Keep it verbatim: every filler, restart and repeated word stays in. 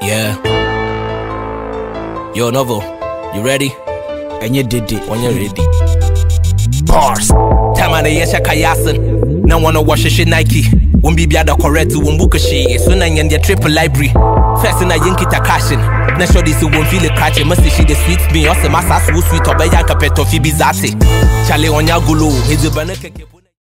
Yeah. Yo, Novo, you ready? And you did it when you're ready. Bars. Time on the yesha kayasin. Now wanna wash a shit Nike. Won't be the correct to Wumbuka she. Soon I get triple library. First in a Yankee Takashin. Not sure this won't feel a cratch. Must she the sweet me. Also, my sass will sweet or by Yanka Pet of Fibizati. Charlie on Yagulu. He's a banana.